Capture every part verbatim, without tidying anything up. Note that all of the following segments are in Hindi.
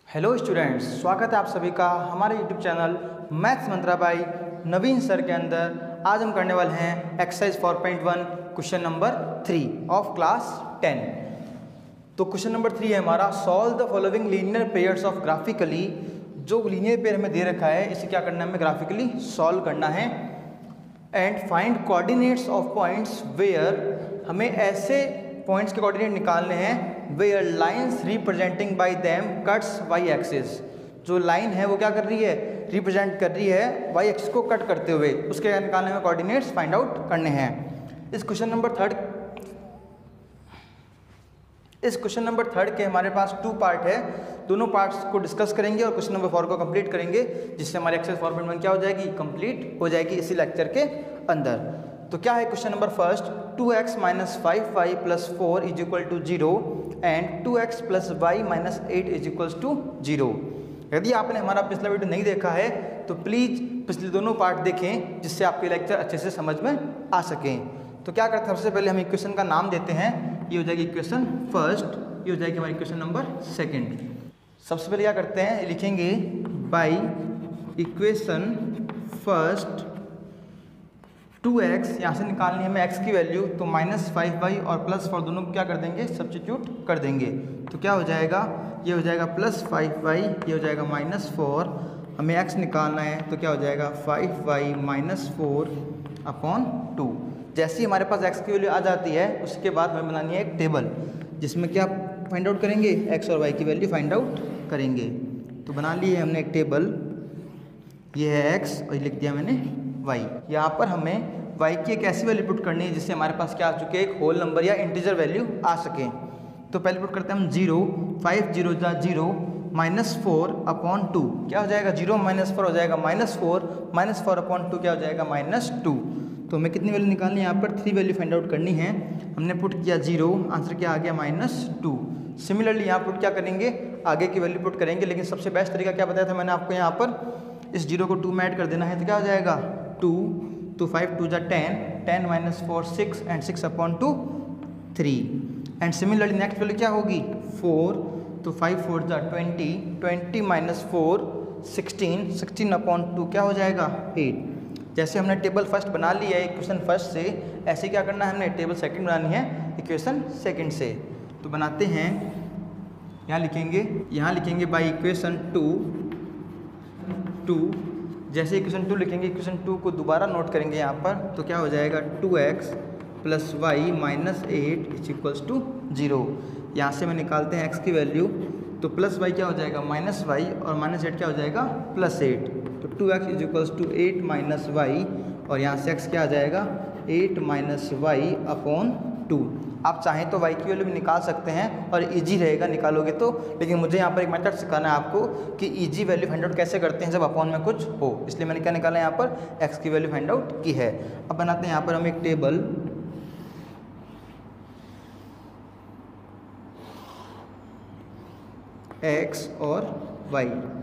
हेलो स्टूडेंट्स, स्वागत है आप सभी का हमारे YouTube channel maths Mantra by Naveen sir के अंदर। आज हम करने वाले हैं exercise four point one question number three of class ten. तो क्वेश्चन नंबर थ्री है हमारा, solve the following linear pairs of graphically. जो लीनियर पेयर हमें दे रखा है इसे क्या करना है, हमें ग्राफिकली सॉल्व करना है। And find coordinates of points where, हमें ऐसे पॉइंट्स के कोऑर्डिनेट निकालने हैं where lines representing by them cuts y axis. जो लाइन है वो क्या कर रही है, रिप्रेजेंट कर रही है वाई एक्सिस को कट करते हुए, उसके निकालने में कोऑर्डिनेट्स फाइंड आउट करने हैं। इस क्वेश्चन नंबर थर्ड इस क्वेश्चन नंबर थर्ड के हमारे पास टू पार्ट है, दोनों पार्ट्स को डिस्कस करेंगे और क्वेश्चन नंबर फोर को कंप्लीट करेंगे, जिससे हमारी एक्सरसाइज फोर पॉइंट वन क्या हो जाएगी, कंप्लीट हो जाएगी इसी लेक्चर के अंदर। तो क्या है question number first, two x minus five y plus four is equal to zero and two x plus y minus eight is equal to zero. यदि आपने हमारा पिछला वीडियो नहीं देखा है तो प्लीज़ पिछले दोनों पार्ट देखें, जिससे आपके लेक्चर अच्छे से समझ में आ सकें। तो क्या करते हैं, सबसे पहले हम इक्वेशन का नाम देते हैं। ये हो जाएगी इक्वेशन फर्स्ट, ये हो जाएगी हमारी इक्वेशन नंबर सेकंड। सबसे पहले क्या करते हैं, लिखेंगे by equation first two x, यहाँ से निकालनी है हमें एक्स की वैल्यू, तो माइनस फाइव वाई और प्लस फोर दोनों को क्या कर देंगे, सब्स्टिट्यूट कर देंगे। तो क्या हो जाएगा, ये हो जाएगा प्लस फाइव वाई, ये हो जाएगा माइनस फोर। हमें एक्स निकालना है तो क्या हो जाएगा five y minus four upon two. जैसे ही हमारे पास एक्स की वैल्यू आ जाती है उसके बाद हमें बनानी है एक टेबल, जिसमें क्या फाइंड आउट करेंगे, एक्स और वाई की वैल्यू फाइंड आउट करेंगे। तो बना ली है हमने एक टेबल, ये है एक्स और ये लिख दिया मैंने वाई। यहाँ पर हमें वाई की एक ऐसी वैल्यू पुट करनी है जिससे हमारे पास क्या आ चुके, एक होल नंबर या इंटीजर वैल्यू आ सके। तो पहले पुट करते हैं हम जीरो, फाइव जीरो जा zero minus four upon two, क्या हो जाएगा जीरो माइनस फोर हो जाएगा minus four, minus four upon two क्या हो जाएगा माइनस टू। तो हमें कितनी वैल्यू निकालनी है, यहाँ पर थ्री वैल्यू फाइंड आउट करनी है। हमने पुट किया जीरो, आंसर क्या आ गया माइनस टू। सिमिलरली यहाँ पुट क्या करेंगे, आगे की वैल्यू पुट करेंगे, लेकिन सबसे बेस्ट तरीका क्या बताया था मैंने आपको, यहाँ पर इस जीरो को टू में ऐड कर देना है। तो क्या हो जाएगा टू, तो फाइव टू जा ten, ten minus four six and six upon two three. And similarly next value क्या होगी फोर, तो फाइव फोर जा twenty, twenty minus four sixteen, sixteen upon two क्या हो जाएगा एट। जैसे हमने टेबल फर्स्ट बना लिया है इक्वेशन फर्स्ट से, ऐसे क्या करना है, हमने टेबल सेकंड बनानी है इक्वेशन सेकंड से। तो बनाते हैं, यहाँ लिखेंगे यहाँ लिखेंगे बाई इक्वेशन टू टू जैसे इक्वेशन टू लिखेंगे, इक्वेशन टू को दोबारा नोट करेंगे यहाँ पर, तो क्या हो जाएगा two x plus y minus eight is equals to zero. यहाँ से मैं निकालते हैं एक्स की वैल्यू, तो प्लस वाई क्या हो जाएगा माइनस वाई और माइनस एट क्या हो जाएगा प्लस एट। तो two x is equals to eight minus y और यहाँ से एक्स क्या आ जाएगा eight minus y upon two. आप चाहें तो y की वैल्यू भी निकाल सकते हैं और इजी रहेगा निकालोगे तो, लेकिन मुझे यहाँ पर एक मेथड सिखाना है आपको कि इजी वैल्यू फाइंड आउट कैसे करते हैं जब अपॉन में कुछ हो, इसलिए मैंने क्या निकाला यहाँ पर x की वैल्यू फाइंड आउट की है। अब बनाते हैं यहाँ पर हम एक टेबल, x और y।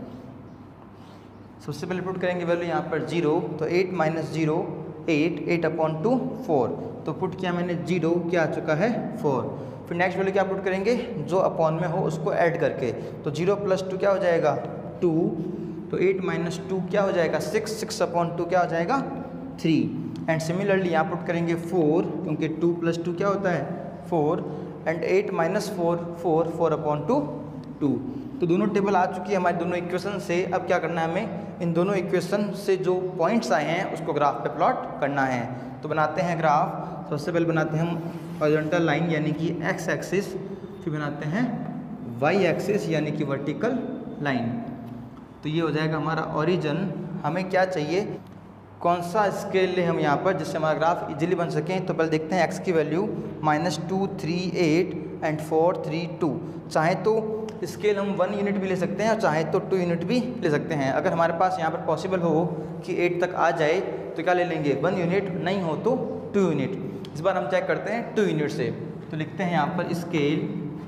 सबसे पहले पुट करेंगे वैल्यू यहाँ पर जीरो, तो eight minus zero eight, eight upon two four. तो पुट किया मैंने जीरो, क्या आ चुका है फोर। फिर नेक्स्ट वैल्यू क्या पुट करेंगे, जो अपॉन में हो उसको ऐड करके, तो जीरो प्लस टू क्या हो जाएगा टू, तो एट माइनस टू क्या हो जाएगा सिक्स, सिक्स अपॉन टू क्या हो जाएगा थ्री। एंड सिमिलरली यहाँ पुट करेंगे फोर, क्योंकि टू प्लस टू क्या होता है four, and eight minus four four, four upon two two. तो दोनों टेबल आ चुकी है हमारी दोनों इक्वेशन से। अब क्या करना है हमें, इन दोनों इक्वेशन से जो पॉइंट्स आए हैं उसको ग्राफ पे प्लॉट करना है। तो बनाते हैं ग्राफ। सबसे पहले बनाते हैं हम हॉरिजॉन्टल लाइन यानी कि एक्स एक्सिस, फिर बनाते हैं वाई एक्सिस यानी कि वर्टिकल लाइन। तो ये हो जाएगा हमारा ओरिजिन। हमें क्या चाहिए, कौन सा स्केल लें हम यहाँ पर जिससे हमारा ग्राफ इजीली बन सकें। तो पहले देखते हैं एक्स की value minus two three eight and four three two. चाहे तो स्केल हम वन यूनिट भी ले सकते हैं और चाहे तो टू यूनिट भी ले सकते हैं। अगर हमारे पास यहाँ पर पॉसिबल हो कि एट तक आ जाए तो क्या ले लेंगे वन यूनिट, नहीं हो तो टू यूनिट। इस बार हम चेक करते हैं टू यूनिट से। तो लिखते हैं यहाँ पर स्केल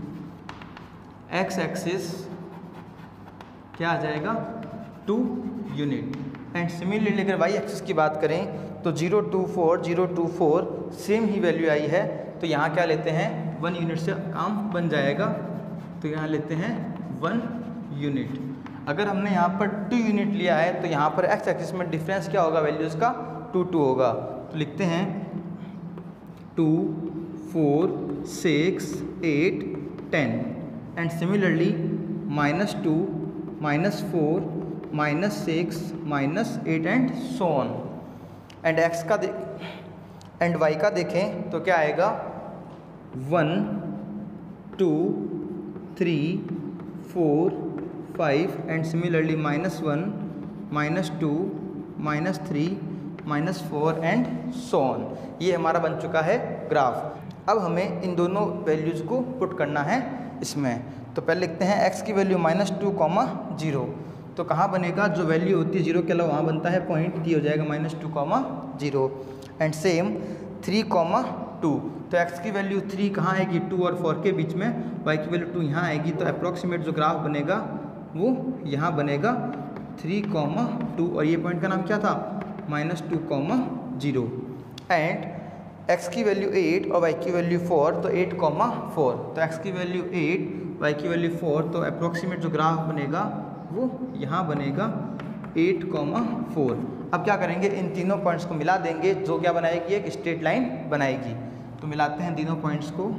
एक्स एक्सिस क्या आ जाएगा टू यूनिट। एंड सिमिलरली अगर वाई एक्सिस की बात करें तो zero two four zero two four same ही वैल्यू आई है, तो यहाँ क्या लेते हैं वन यूनिट से काम बन जाएगा। तो यहाँ लेते हैं वन यूनिट। अगर हमने यहाँ पर टू यूनिट लिया है तो यहाँ पर एक्स एक्सिस में डिफरेंस क्या होगा, वैल्यूज़ का टू टू होगा। तो लिखते हैं two four six eight ten and similarly minus two minus four minus six minus eight and so on. And x का दे एंड वाई का देखें तो क्या आएगा, one two three four five and similarly minus one minus two minus three minus four and so on. ये हमारा बन चुका है ग्राफ। अब हमें इन दोनों वैल्यूज़ को पुट करना है इसमें। तो पहले लिखते हैं एक्स की value minus two comma zero, तो कहाँ बनेगा, जो वैल्यू होती है जीरो के अलावा वहाँ बनता है पॉइंट, ये हो जाएगा minus two comma zero. And same three comma two, तो x की वैल्यू थ्री कहाँ आएगी, टू और फोर के बीच में, y की वैल्यू टू यहाँ आएगी। तो अप्रॉक्सीमेट जो ग्राफ बनेगा वो यहाँ बनेगा थ्री कॉमा टू, और ये पॉइंट का नाम क्या था, minus two comma zero. And x की वैल्यू एट और y की वैल्यू फोर, तो एट कॉमा फोर, तो x की वैल्यू एट y की वैल्यू फोर, तो अप्रॉक्सीमेट जो ग्राफ बनेगा वो यहाँ बनेगा एट कॉमा फोर। अब क्या करेंगे, इन तीनों पॉइंट्स को मिला देंगे, जो क्या बनाएगी, एक स्ट्रेट लाइन बनाएगी। तो मिलाते हैं तीनों पॉइंट्स को,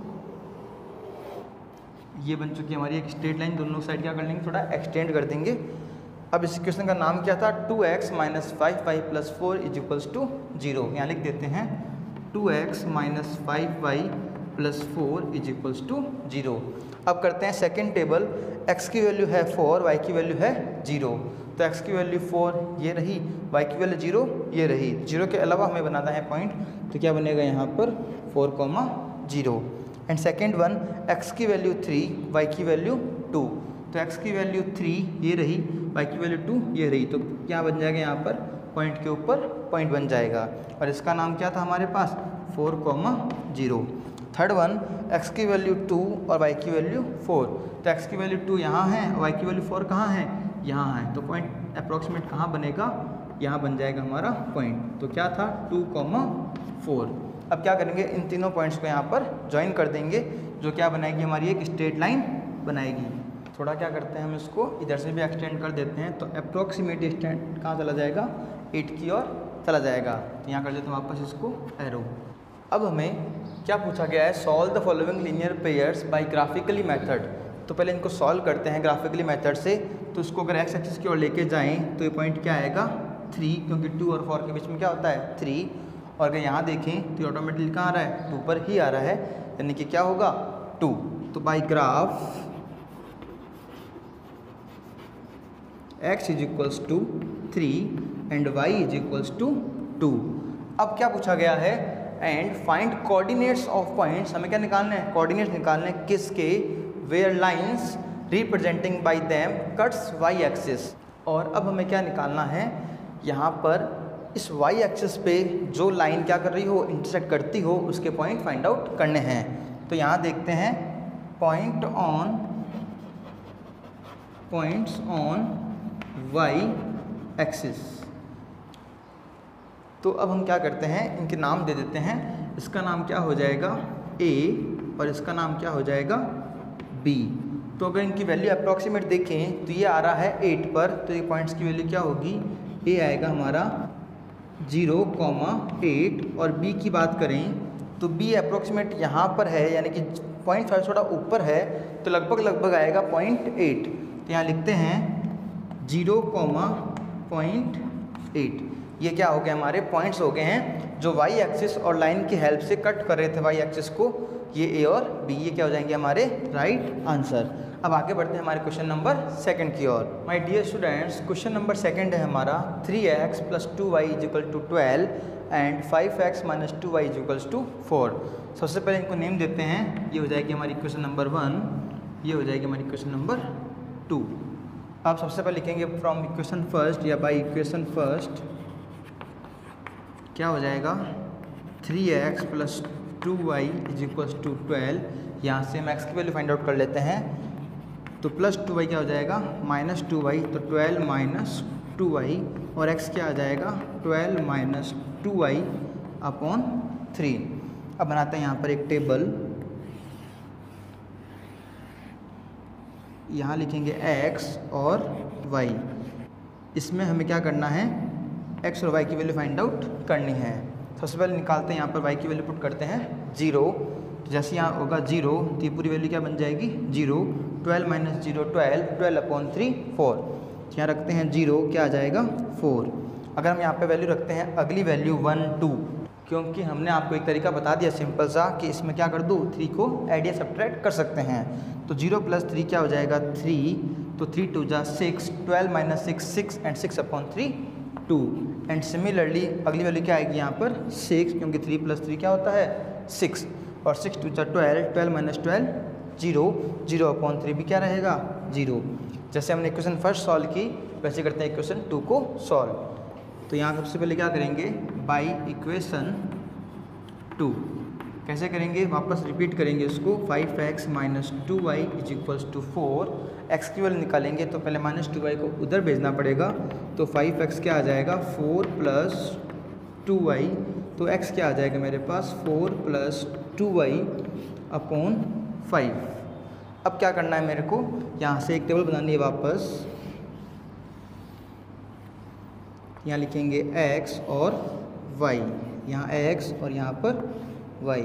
ये बन चुकी है हमारी एक स्ट्रेट लाइन। दोनों साइड क्या कर लेंगे, थोड़ा एक्सटेंड कर देंगे। अब इस इक्वेशन का नाम क्या था, two x minus five y plus four is equals to zero. यहाँ लिख देते हैं two x minus five y plus four is equals to zero. अब करते हैं सेकेंड टेबल, x की वैल्यू है फोर, y की वैल्यू है जीरो। तो x की वैल्यू फोर ये रही, y की वैल्यू जीरो ये रही। जीरो के अलावा हमें बनाना है पॉइंट, तो क्या बनेगा यहाँ पर four comma zero. And second one, x की वैल्यू थ्री, y की वैल्यू टू। तो x की वैल्यू थ्री ये रही, y की वैल्यू टू ये रही। तो क्या बन जाएगा यहाँ पर, पॉइंट के ऊपर पॉइंट बन जाएगा, और इसका नाम क्या था हमारे पास, four comma zero. Third one, x की वैल्यू टू और y की वैल्यू फोर। तो x की वैल्यू टू यहाँ है, y की वैल्यू फोर कहाँ है, यहाँ है। तो पॉइंट अप्रॉक्सीमेट कहाँ बनेगा, यहाँ बन जाएगा हमारा पॉइंट। तो क्या था, टू कॉमा फोर। अब क्या करेंगे, इन तीनों पॉइंट्स को यहाँ पर ज्वाइन कर देंगे, जो क्या बनाएगी, हमारी एक स्ट्रेट लाइन बनाएगी। थोड़ा क्या करते हैं, हम इसको इधर से भी एक्सटेंड कर देते हैं, तो अप्रॉक्सीमेट एक्सटेंड कहाँ चला जाएगा, एट की ओर चला जाएगा। यहाँ कर देते हैं वापस इसको एरो। अब हमें क्या पूछा गया है, solve the following linear pairs by graphically method. तो पहले इनको सॉल्व करते हैं ग्राफिकली मेथड से। तो इसको अगर एक्स एक्सिस की ओर लेके जाएं तो ये पॉइंट क्या आएगा, थ्री, क्योंकि टू और फोर के बीच में क्या होता है, थ्री। और अगर यहाँ देखें तो ऑटोमेटिकली कहाँ आ रहा है, टू पर ही आ रहा है, यानी कि क्या होगा, टू। तो by graph x is equals to three and y is equals to two. अब क्या पूछा गया है, and find coordinates of points. हमें क्या निकालना है, कोऑर्डिनेट्स निकालने हैं, किसके, where lines representing by them cuts y axis. और अब हमें क्या निकालना है, यहाँ पर इस वाई एक्सिस पे जो लाइन क्या कर रही हो, इंटरसेक्ट करती हो, उसके पॉइंट फाइंड आउट करने हैं। तो यहाँ देखते हैं, point on points on y axis. तो अब हम क्या करते हैं, इनके नाम दे देते हैं। इसका नाम क्या हो जाएगा, A, और इसका नाम क्या हो जाएगा, B। तो अगर इनकी वैल्यू अप्रॉक्सीमेट देखें तो ये आ रहा है एट पर, तो ये पॉइंट्स की वैल्यू क्या होगी, A आएगा हमारा जीरो कॉमा एट, और B की बात करें तो B अप्रॉक्सीमेट यहाँ पर है, यानी कि पॉइंट फाइव थोड़ा ऊपर है, तो लगभग लगभग आएगा पॉइंट एट। तो यहाँ लिखते हैं जीरो कॉमा पॉइंट एट। ये क्या हो गया, हमारे पॉइंट्स हो गए हैं जो वाई एक्सिस और लाइन की हेल्प से कट कर रहे थे वाई एक्सिस को। ये ए और बी, ये क्या हो जाएंगे हमारे राइट आंसर। अब आगे बढ़ते हैं हमारे क्वेश्चन नंबर सेकंड की ओर। My dear students, question number second है हमारा, three x plus two y is equal to twelve and five x minus two y is equals to four. सबसे पहले इनको नेम देते हैं, ये हो जाएगी हमारी क्वेश्चन नंबर वन, ये हो जाएगी हमारी क्वेश्चन नंबर टू। आप सबसे पहले लिखेंगे फ्रॉम इक्वेशन फर्स्ट या बाई इक्वेशन फर्स्ट, क्या हो जाएगा, three x plus two y is equals to twelve. यहाँ से हम एक्स की वैल्यू फाइंड आउट कर लेते हैं, तो प्लस टू वाई क्या हो जाएगा, माइनस टू वाई, तो ट्वेल्व माइनस टू वाई, और एक्स क्या आ जाएगा, twelve minus two y upon three. अब बनाते हैं यहाँ पर एक टेबल, यहाँ लिखेंगे x और y। इसमें हमें क्या करना है, x और y की वैल्यू फाइंड आउट करनी है। सबसे पहले निकालते हैं, यहाँ पर y की वैल्यू पुट करते हैं जीरो। तो जैसे यहाँ होगा जीरो तो ये पूरी वैल्यू क्या बन जाएगी, zero. Twelve minus zero twelve, twelve upon three four. तो यहाँ रखते हैं जीरो, क्या आ जाएगा फोर। अगर हम यहाँ पे वैल्यू रखते हैं अगली वैल्यू वन टू, क्योंकि हमने आपको एक तरीका बता दिया सिंपल सा कि इसमें क्या कर दो, थ्री को ऐड या सब्ट्रैक्ट कर सकते हैं। तो जीरो प्लस थ्री क्या हो जाएगा, थ्री। तो थ्री टू जा six, twelve minus six six and six upon three two. And similarly अगली वैल्यू क्या आएगी यहाँ पर सिक्स, क्योंकि थ्री प्लस थ्री क्या होता है सिक्स। और सिक्स टू जा twelve, twelve minus twelve zero, zero upon three भी क्या रहेगा जीरो। जैसे हमने इक्वेशन फर्स्ट सॉल्व की वैसे करते हैं इक्वेशन टू को सॉल्व। तो यहाँ सबसे पहले क्या करेंगे, बाई इक्वेशन टू कैसे करेंगे, वापस रिपीट करेंगे उसको। Five x minus two y is equals to four. X की वैल्यू निकालेंगे तो पहले माइनस टू वाई को उधर भेजना पड़ेगा। तो फाइव एक्स क्या आ जाएगा, फोर प्लस टू वाई। तो एक्स क्या आ जाएगा मेरे पास, four plus two y upon five. अब क्या करना है मेरे को, यहाँ से एक टेबल बनानी है वापस। यहाँ लिखेंगे x और y, यहाँ x और यहाँ पर y।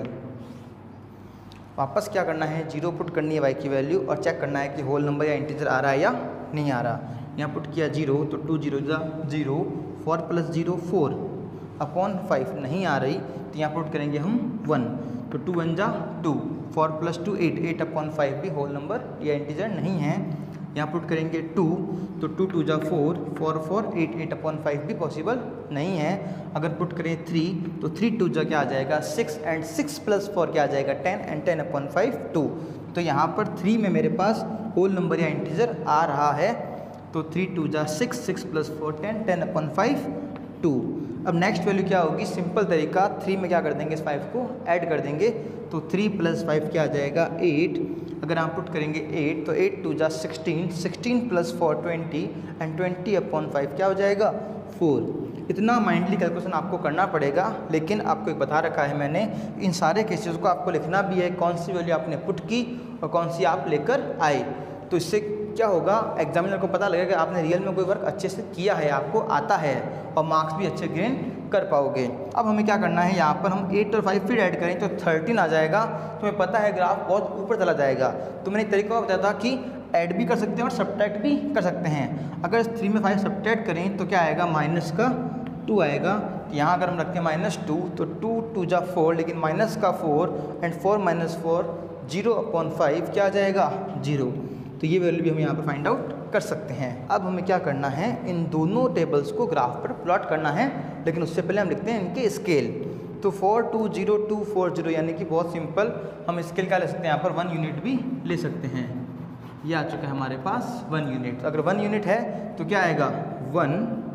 वापस क्या करना है, जीरो पुट करनी है y की वैल्यू और चेक करना है कि होल नंबर या इंटीजर आ रहा है या नहीं आ रहा। यहाँ पुट किया जीरो तो टू जीरो जा zero, four plus zero four upon five नहीं आ रही तो यहाँ पुट करेंगे हम वन। तो टू वन जा two, four plus two eight, eight upon five भी होल नंबर या इंटीजर नहीं है। यहाँ पुट करेंगे टू तो टू टू जा four, four four eight, eight upon five भी पॉसिबल नहीं है। अगर पुट करें थ्री तो थ्री टू जा क्या आ जाएगा six, and six plus four क्या आ जाएगा ten, and ten upon five two. तो यहाँ पर थ्री में मेरे पास होल नंबर या इंटीजर आ रहा है। तो थ्री टू जा six, six plus four ten, ten upon five two. अब नेक्स्ट वैल्यू क्या होगी, सिंपल तरीका, थ्री में क्या कर देंगे, इस फाइव को ऐड कर देंगे। तो थ्री प्लस फाइव क्या आ जाएगा एट। अगर आप पुट करेंगे एट तो एट टू जा sixteen, sixteen plus four twenty, and twenty upon five क्या हो जाएगा फोर। इतना माइंडली कैलकुलेशन आपको करना पड़ेगा, लेकिन आपको एक बता रखा है मैंने, इन सारे केसेस को आपको लिखना भी है, कौन सी वैल्यू आपने पुट की और कौन सी आप लेकर आए। तो इससे क्या होगा, एग्जामिनर को पता लगेगा कि आपने रियल में कोई वर्क अच्छे से किया है, आपको आता है, और मार्क्स भी अच्छे गेन कर पाओगे। अब हमें क्या करना है, यहाँ पर हम एट और फाइव फिर ऐड करें तो थर्टीन आ जाएगा। तुम्हें पता है ग्राफ बहुत ऊपर चला जाएगा। तो मैंने एक तरीका बताया था कि ऐड भी कर सकते हैं और सब्ट्रैक्ट भी कर सकते हैं। अगर थ्री में फाइव सब्ट्रैक्ट करें तो क्या आएगा, माइनस का टू आएगा। यहाँ अगर हम रखते हैं माइनस टू तो टू टू जा फोर, लेकिन माइनस का four, and four minus four zero upon five क्या आ जाएगा जीरो। तो ये वैल्यू भी हम यहाँ पर फाइंड आउट कर सकते हैं। अब हमें क्या करना है, इन दोनों टेबल्स को ग्राफ पर प्लॉट करना है, लेकिन उससे पहले हम लिखते हैं इनके स्केल। तो four two zero two four zero, यानी कि बहुत सिंपल, हम स्केल क्या ले सकते हैं, यहाँ पर वन यूनिट भी ले सकते हैं। ये आ चुका है हमारे पास वन यूनिट। अगर वन यूनिट है तो क्या आएगा, one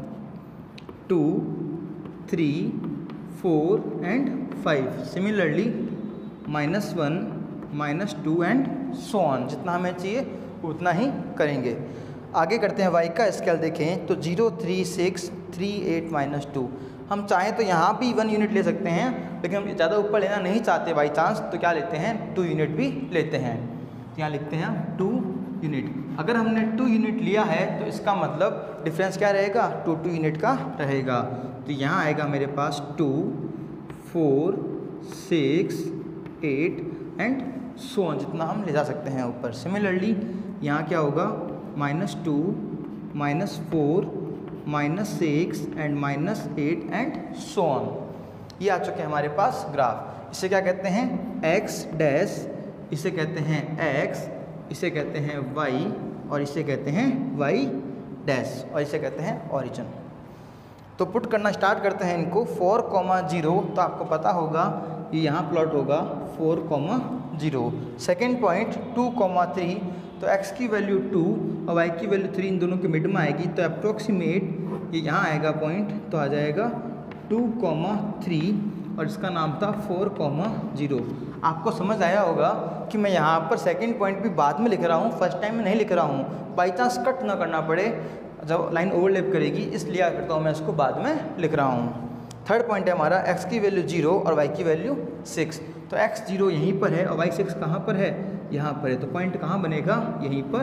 two three four and five. Similarly minus one, minus two and so on, जितना हमें चाहिए उतना ही करेंगे। आगे करते हैं y का स्केल देखें तो zero three six three eight minus two. हम चाहें तो यहाँ भी वन यूनिट ले सकते हैं, लेकिन हम ज़्यादा ऊपर लेना नहीं चाहते बाई चांस, तो क्या लेते हैं, टू यूनिट भी लेते हैं। तो यहाँ लिखते हैं टू यूनिट। अगर हमने टू यूनिट लिया है तो इसका मतलब डिफरेंस क्या रहेगा, टू टू यूनिट का रहेगा। तो यहाँ आएगा मेरे पास two, four, six, eight and so on, जितना हम ले जा सकते हैं ऊपर। सिमिलरली यहाँ क्या होगा, minus two, minus four, minus six and minus eight and so on. ये आ चुके हैं हमारे पास ग्राफ। इसे क्या कहते हैं, एक्स डैश, इसे कहते हैं एक्स, इसे कहते हैं वाई, और इसे कहते हैं वाई डैश, और इसे कहते हैं ओरिजिन। तो पुट करना स्टार्ट करते हैं इनको। फोर कॉमा जीरो, तो आपको पता होगा ये यहाँ प्लॉट होगा four comma zero. Second point two comma three, तो x की वैल्यू टू और y की वैल्यू थ्री, इन दोनों के मिड में आएगी। तो अप्रोक्सीमेट ये यहाँ आएगा पॉइंट, तो आ जाएगा टू कॉमा थ्री, और इसका नाम था फोर कॉमा जीरो। आपको समझ आया होगा कि मैं यहाँ पर सेकंड पॉइंट भी बाद में लिख रहा हूँ, फर्स्ट टाइम में नहीं लिख रहा हूँ, बाई चांस कट ना करना पड़े जब लाइन ओवरलैप करेगी, इसलिए क्या करता हूँ मैं इसको बाद में लिख रहा हूँ। थर्ड पॉइंट है हमारा x की वैल्यू जीरो और y की वैल्यू सिक्स। तो x जीरो यहीं पर है और y सिक्स कहाँ पर है, यहाँ पर है। तो पॉइंट कहाँ बनेगा, यहीं पर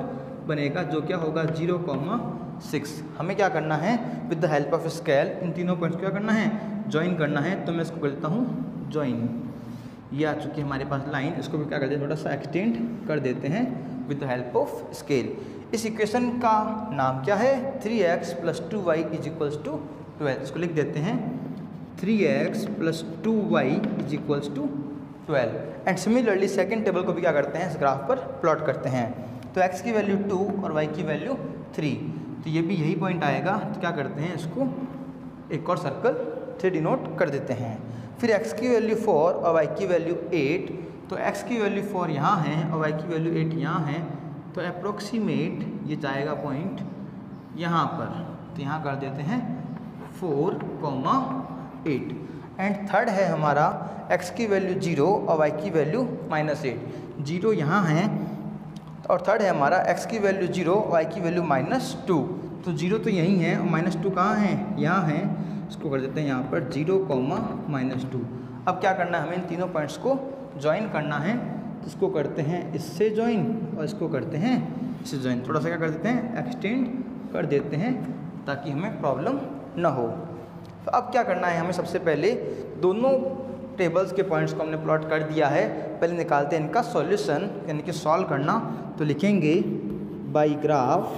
बनेगा जो क्या होगा जीरो कॉमा सिक्स। हमें क्या करना है with the help of scale इन तीनों पॉइंट्स को क्या करना है ज्वाइन करना है। तो मैं इसको कर देता हूँ ज्वाइन। ये आ चुकी है हमारे पास लाइन, इसको भी क्या कर देते हैं थोड़ा सा एक्सटेंड कर देते हैं with the help of scale. इस इक्वेशन का नाम क्या है three x plus two y is equals to twelve. इसको लिख देते हैं three x plus two y is equals to twelve. And similarly second table को भी क्या करते हैं इस ग्राफ पर प्लॉट करते हैं। तो x की वैल्यू टू और y की वैल्यू थ्री, तो ये भी यही पॉइंट आएगा। तो क्या करते हैं इसको एक और सर्कल थ्री डिनोट कर देते हैं। फिर x की वैल्यू फोर और y की वैल्यू एट, तो x की वैल्यू फोर यहाँ है और y की वैल्यू एट यहाँ है, तो अप्रोक्सीमेट ये जाएगा पॉइंट यहाँ पर। तो यहाँ कर देते हैं four comma eight. And third है हमारा x की वैल्यू जीरो और y की वैल्यू माइनस एट। जीरो यहाँ है और थर्ड है हमारा x की वैल्यू जीरो y की वैल्यू माइनस टू। तो जीरो तो यहीं है और माइनस टू कहाँ है यहाँ है। इसको कर देते हैं यहाँ पर जीरो कॉमा माइनस टू। अब क्या करना है हमें इन तीनों पॉइंट्स को ज्वाइन करना है। तो इसको करते हैं इससे ज्वाइन और इसको करते हैं इससे ज्वाइन। थोड़ा सा क्या कर देते हैं एक्सटेंड कर देते हैं ताकि हमें प्रॉब्लम ना हो। तो अब क्या करना है हमें सबसे पहले दोनों टेबल्स के पॉइंट्स को हमने प्लॉट कर दिया है, पहले निकालते हैं इनका सॉल्यूशन यानी कि सॉल्व करना। तो लिखेंगे बाई ग्राफ,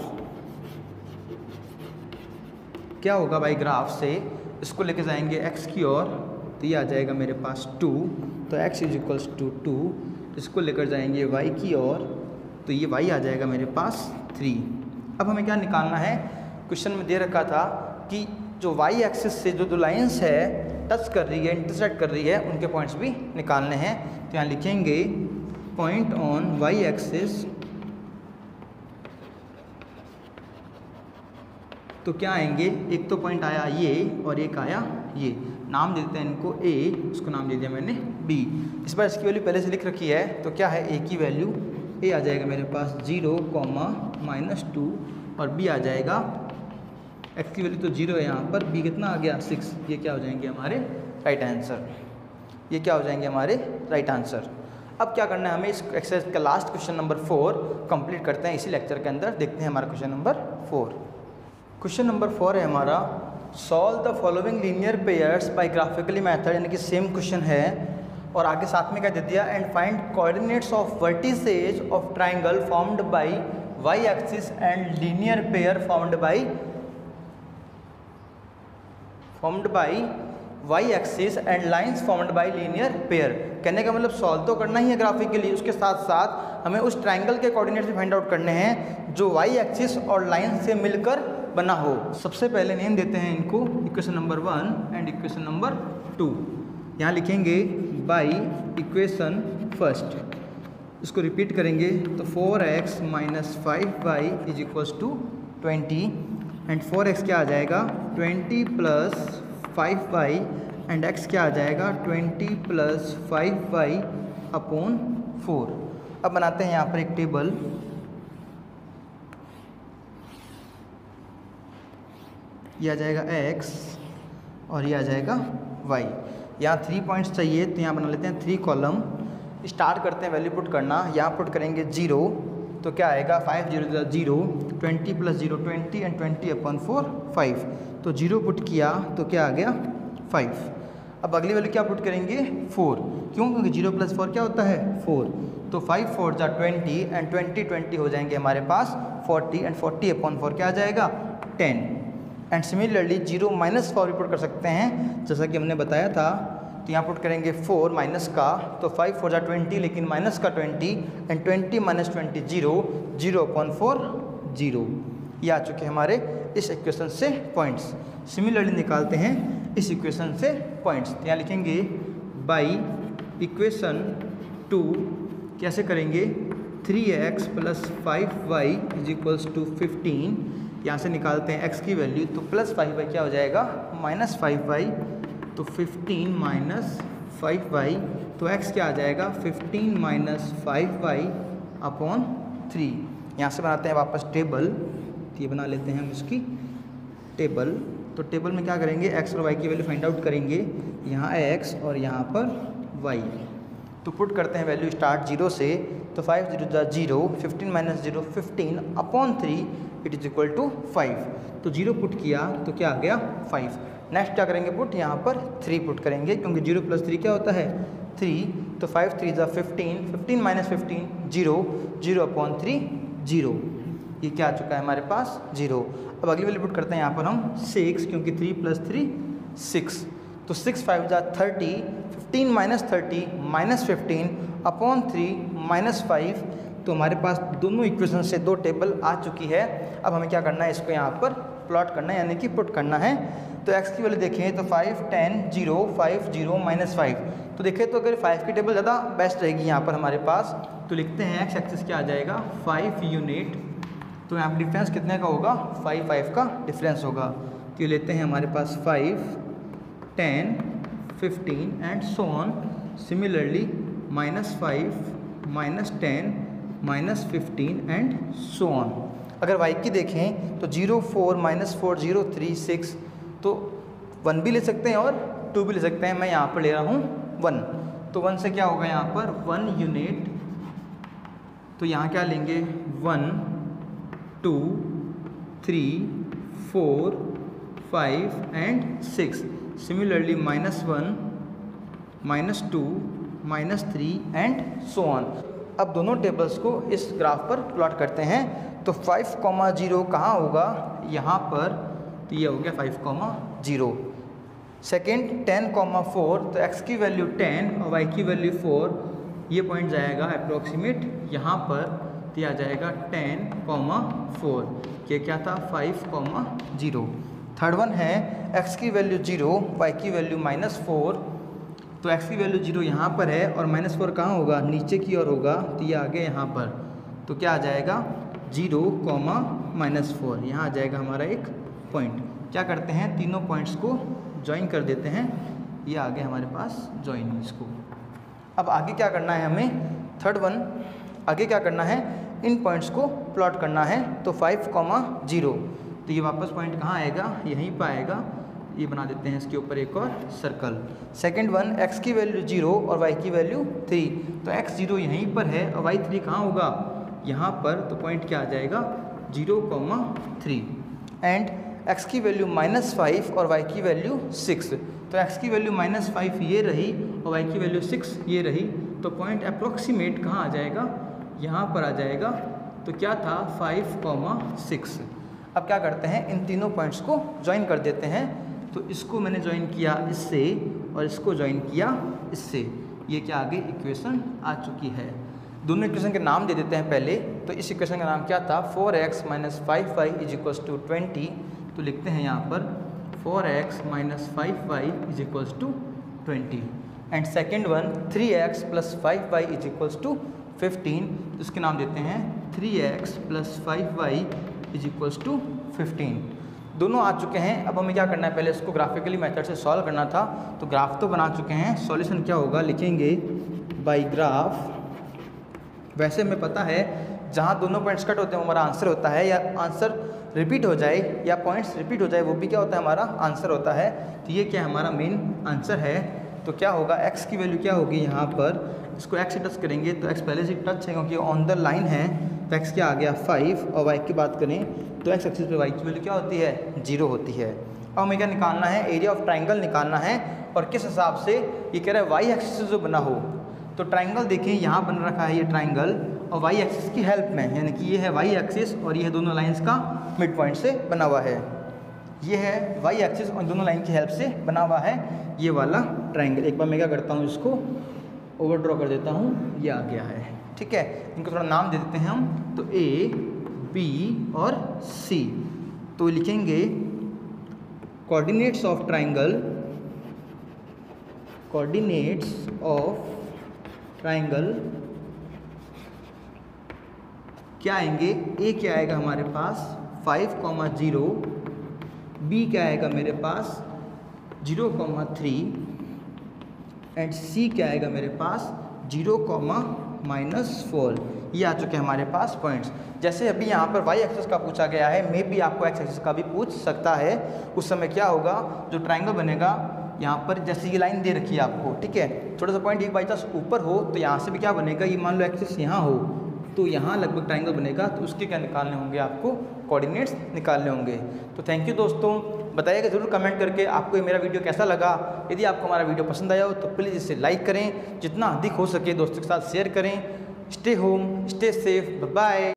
क्या होगा बाई ग्राफ से इसको लेके जाएंगे x की ओर, तो ये आ जाएगा मेरे पास टू, तो x is equals to two. इसको लेकर जाएंगे y की ओर, तो ये y आ जाएगा मेरे पास थ्री। अब हमें क्या निकालना है, क्वेश्चन में दे रखा था कि जो y एक्सिस से जो दो लाइंस है टच कर रही है इंटरसेक्ट कर रही है उनके पॉइंट्स भी निकालने हैं। तो यहाँ लिखेंगे पॉइंट ऑन y एक्सिस, तो क्या आएंगे एक तो पॉइंट आया ये और एक आया ये, नाम दे देते हैं इनको a, उसको नाम दे दिया मैंने b। इस बार इसकी वैल्यू पहले से लिख रखी है, तो क्या है a की वैल्यू a आ जाएगा मेरे पास जीरो कॉमा माइनस टू और b आ जाएगा x की वैल्यू तो जीरो है यहाँ पर, b कितना आ गया सिक्स। ये क्या हो जाएंगे हमारे राइट आंसर, ये क्या हो जाएंगे हमारे राइट आंसर। अब क्या करना है हमें इस एक्सरसाइज का last question number four complete करते हैं इसी लेक्चर के अंदर। देखते हैं हमारा question number four. Question number four है हमारा solve the following linear pairs by graphically method, यानी कि सेम क्वेश्चन है और आगे साथ में क्या दे दिया and find coordinates of vertices of triangle formed by y axis and linear pair formed by formed by y axis and lines formed by linear pair. कहने का मतलब सॉल्व तो करना ही है ग्राफिकली, उसके साथ साथ हमें उस ट्राइंगल के कोऑर्डिनेट्स भी फाइंड आउट करने हैं जो वाई एक्सिस और लाइन से मिलकर बना हो। सबसे पहले नेम देते हैं इनको equation number one and equation number two. यहाँ लिखेंगे बाई इक्वेशन फर्स्ट, इसको रिपीट करेंगे तो four x minus five y is equals to twenty and four x क्या आ जाएगा twenty plus five y and x क्या आ जाएगा twenty plus five y upon four. अब बनाते हैं यहाँ पर एक टेबल, ये आ जाएगा x और ये आ जाएगा y। यहाँ थ्री पॉइंट्स चाहिए तो यहाँ बना लेते हैं थ्री कॉलम। स्टार्ट करते हैं वैल्यू पुट करना, यहाँ पुट करेंगे जीरो, तो क्या आएगा five zero zero, twenty plus zero twenty and twenty upon four five. तो जीरो पुट किया तो क्या आ गया फाइव। अब अगली वैल्यू क्या पुट करेंगे फोर, क्यों क्योंकि जीरो प्लस फोर क्या होता है फोर। तो फाइव फोर जा ट्वेंटी एंड ट्वेंटी ट्वेंटी हो जाएंगे हमारे पास forty and forty upon four क्या आ जाएगा ten. And similarly zero minus four भी पुट कर सकते हैं जैसा कि हमने बताया था। तो यहाँ पुट करेंगे फोर माइनस का, तो फाइव फोर जा ट्वेंटी लेकिन माइनस का twenty and twenty minus twenty zero, zero upon four zero. ये आ चुके हमारे इस इक्वेशन से पॉइंट्स। सिमिलरली निकालते हैं इस इक्वेशन से पॉइंट्स। यहाँ लिखेंगे बाई इक्वेशन टू कैसे करेंगे three x plus five y is equals to fifteen. यहाँ से निकालते हैं x की वैल्यू, तो प्लस फाइव वाई क्या हो जाएगा माइनस फाइव वाई, तो फिफ्टीन माइनस फाइव वाई, तो x क्या आ जाएगा fifteen minus five y upon three. यहाँ से बनाते हैं वापस टेबल, तो ये बना लेते हैं हम इसकी टेबल। तो टेबल में क्या करेंगे x और y की वैल्यू फाइंड आउट करेंगे, यहाँ x और यहाँ पर y। तो पुट करते हैं वैल्यू स्टार्ट जीरो से, तो फाइव जीरो जा zero, fifteen minus zero fifteen upon three it is equal to five. तो जीरो पुट किया तो क्या आ गया फाइव। नेक्स्ट क्या करेंगे पुट, यहाँ पर थ्री पुट करेंगे क्योंकि जीरो प्लस थ्री क्या होता है थ्री। तो फाइव थ्री जा fifteen, fifteen minus fifteen zero, zero upon three zero, ये क्या आ चुका है हमारे पास जीरो। अब अगली वाली पुट करते हैं यहाँ पर हम सिक्स, क्योंकि थ्री प्लस थ्री सिक्स। तो सिक्स फाइव जा thirty, fifteen minus thirty minus fifteen upon three minus five. तो हमारे पास दोनों इक्वेशन से दो टेबल आ चुकी है। अब हमें क्या करना है, इसको यहाँ पर प्लॉट करना है यानी कि पुट करना है। तो x की वैल्यू देखें तो five ten zero five zero minus five. तो देखें तो अगर फाइव की टेबल ज़्यादा बेस्ट रहेगी यहाँ पर हमारे पास, तो लिखते हैं x एक्सिस क्या आ जाएगा फाइव यूनिट। तो यहाँ पर डिफरेंस कितने का होगा, फाइव फाइव का डिफरेंस होगा। तो ये लेते हैं हमारे पास five ten fifteen and so on. Similarly minus five minus ten minus fifteen and so on. अगर y की देखें तो zero four minus four zero three six, तो वन भी ले सकते हैं और टू भी ले सकते हैं। मैं यहाँ पर ले रहा हूँ वन। तो वन से क्या होगा यहाँ पर वन यूनिट। तो यहाँ क्या लेंगे one two three four five and six. Similarly minus one minus two minus three and so on. अब दोनों टेबल्स को इस ग्राफ पर प्लॉट करते हैं। तो फाइव कॉमा जीरो कहाँ होगा, यहाँ पर। तो ये हो गया five comma zero. Second ten comma four, तो x की वैल्यू टेन और y की वैल्यू फोर। ये पॉइंट जाएगा अप्रोक्सीमेट यहाँ पर, तो यह आ जाएगा टेन कॉमा फोर। ये क्या था five comma zero. Third one है x की वैल्यू जीरो, y की वैल्यू माइनस फोर। तो x की वैल्यू जीरो यहाँ पर है और माइनस फोर कहाँ होगा, नीचे की ओर होगा। तो ये आ गया यहाँ पर। तो क्या आ जाएगा जीरो कॉमा माइनस फोर, यहाँ आ जाएगा हमारा एक पॉइंट। क्या करते हैं, तीनों पॉइंट्स को ज्वाइन कर देते हैं। ये आ गया हमारे पास ज्वाइन इसको। अब आगे क्या करना है हमें, थर्ड वन आगे क्या करना है, इन पॉइंट्स को प्लॉट करना है। तो फाइव कॉमा जीरो, तो ये वापस पॉइंट कहाँ आएगा, यहीं पर आएगा। ये बना देते हैं इसके ऊपर एक और सर्कल। सेकंड वन x की वैल्यू जीरो और y की वैल्यू थ्री। तो x जीरो यहीं पर है और y थ्री कहाँ होगा, यहाँ पर। तो पॉइंट क्या आ जाएगा zero comma three. And x की वैल्यू माइनस फाइव और y की वैल्यू सिक्स। तो x की वैल्यू माइनस फाइव ये रही और y की वैल्यू सिक्स ये रही। तो पॉइंट अप्रोक्सीमेट कहाँ आ जाएगा, यहाँ पर आ जाएगा। तो क्या था फाइव कॉमा सिक्स। अब क्या करते हैं, इन तीनों पॉइंट्स को ज्वाइन कर देते हैं। तो इसको मैंने ज्वाइन किया इससे और इसको ज्वाइन किया इससे। ये क्या आगे इक्वेशन आ चुकी है। दोनों इक्वेशन के नाम दे देते हैं पहले। तो इस इक्वेशन का नाम क्या था, four x minus five y is equals to twenty. तो लिखते हैं यहाँ पर four x minus five y is equals to twenty. And second one three x plus five y is equals to fifteen. तो इसके नाम देते हैं three x plus five y is equals to fifteen. दोनों आ चुके हैं। अब हमें क्या करना है, पहले इसको ग्राफिकली मेथड से सॉल्व करना था। तो ग्राफ तो बना चुके हैं, सॉल्यूशन क्या होगा लिखेंगे बाय ग्राफ। वैसे हमें पता है जहाँ दोनों पॉइंट्स कट होते हैं हमारा आंसर होता है, या आंसर रिपीट हो जाए या पॉइंट्स रिपीट हो जाए वो भी क्या होता है हमारा आंसर होता है। तो ये क्या हमारा मेन आंसर है। तो क्या होगा, x की वैल्यू क्या होगी यहाँ पर, इसको x से टच करेंगे तो x पहले से टच है क्योंकि ऑन द लाइन है। तो x क्या आ गया फाइव और y की बात करें तो x एक्सिस पे y की वैल्यू क्या होती है, जीरो होती है। अब हमें क्या निकालना है, एरिया ऑफ ट्राइंगल निकालना है। और किस हिसाब से, ये कह रहा है y एक्सिस जो बना हो। तो ट्राइंगल देखिए यहाँ बन रखा है ये ट्राइंगल और y एक्सिस की हेल्प में, यानी कि ये है y एक्सिस और ये है दोनों लाइंस का मिड पॉइंट से बना हुआ है। ये है y एक्सिस और दोनों लाइन की हेल्प से बना हुआ है ये वाला ट्राइंगल। एक बार मैं क्या करता हूँ, इसको ओवर ड्रॉ कर देता हूँ, ये आ गया है। ठीक है, इनको थोड़ा नाम दे देते हैं हम। तो A B और C। तो लिखेंगे coordinates of triangle, coordinates of triangle क्या आएंगे, A क्या आएगा हमारे पास फाइव कॉमा जीरो, B क्या आएगा मेरे पास zero comma three and C क्या आएगा मेरे पास जीरो कॉमा माइनस फोर। ये आ चुके हैं हमारे पास पॉइंट्स। जैसे अभी यहाँ पर y एक्सिस का पूछा गया है, मे भी आपको x एक्सिस का भी पूछ सकता है। उस समय क्या होगा, जो ट्राइंगल बनेगा यहाँ पर जैसे ये लाइन दे रखी है आपको, ठीक है, थोड़ा सा पॉइंट एक बाई चांस ऊपर हो तो यहाँ से भी क्या बनेगा, ये मान लो एक्सिस यहाँ हो तो यहाँ लगभग ट्राइंगल बनेगा, तो उसके क्या निकालने होंगे आपको, कोऑर्डिनेट्स निकालने होंगे। तो थैंक यू दोस्तों, बताइएगा ज़रूर कमेंट करके आपको ये मेरा वीडियो कैसा लगा। यदि आपको हमारा वीडियो पसंद आया हो तो प्लीज़ इसे लाइक करें, जितना अधिक हो सके दोस्तों के साथ शेयर करें। Stay home, stay safe, bye.